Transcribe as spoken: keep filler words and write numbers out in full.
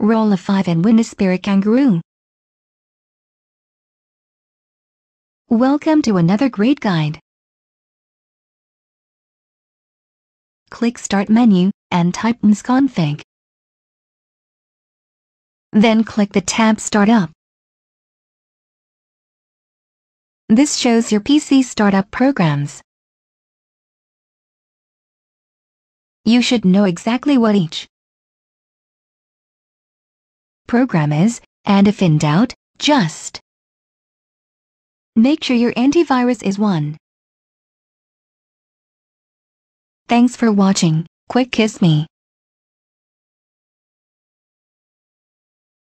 Roll a five and win a spirit kangaroo. Welcome to another great guide. Click Start menu and type msconfig. Then click the tab Startup. This shows your P C startup programs. You should know exactly what each program is, and if in doubt, just make sure your antivirus is on. Thanks for watching. Quick kiss me.